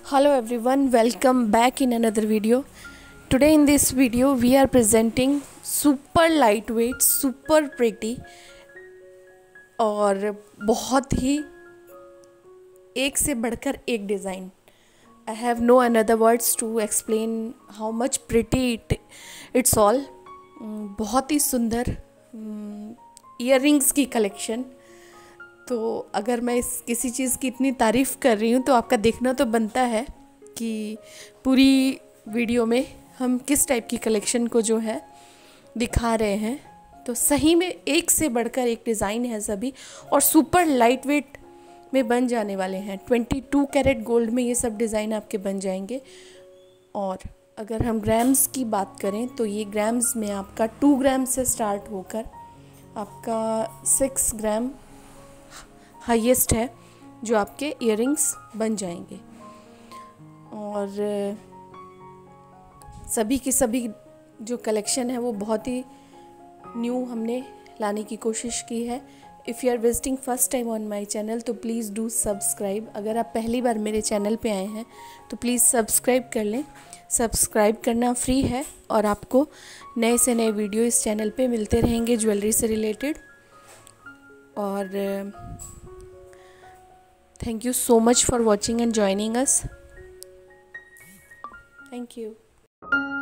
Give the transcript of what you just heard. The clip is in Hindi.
Hello everyone, welcome back in another video. Today in this video we are presenting super lightweight, super pretty और बहुत ही एक से बढ़कर एक design. I have no another words to explain how much pretty it's all. बहुत ही सुंदर ईयररिंग्स की कलेक्शन. तो अगर मैं किसी चीज़ की इतनी तारीफ़ कर रही हूँ तो आपका देखना तो बनता है कि पूरी वीडियो में हम किस टाइप की कलेक्शन को जो है दिखा रहे हैं. तो सही में एक से बढ़कर एक डिज़ाइन है सभी और सुपर लाइट वेट में बन जाने वाले हैं. 22 कैरेट गोल्ड में ये सब डिज़ाइन आपके बन जाएंगे. और अगर हम ग्राम्स की बात करें तो ये ग्राम्स में आपका 2 ग्राम से स्टार्ट होकर आपका 6 ग्राम हाईएस्ट है जो आपके इयररिंग्स बन जाएंगे. और सभी की सभी जो कलेक्शन है वो बहुत ही न्यू हमने लाने की कोशिश की है. If you are visiting first time on my channel तो प्लीज़ डू सब्सक्राइब. अगर आप पहली बार मेरे चैनल पे आए हैं तो प्लीज़ सब्सक्राइब कर लें. सब्सक्राइब करना फ्री है और आपको नए से नए वीडियो इस चैनल पे मिलते रहेंगे ज्वेलरी से रिलेटेड. और thank you so much for watching and joining us. Thank you.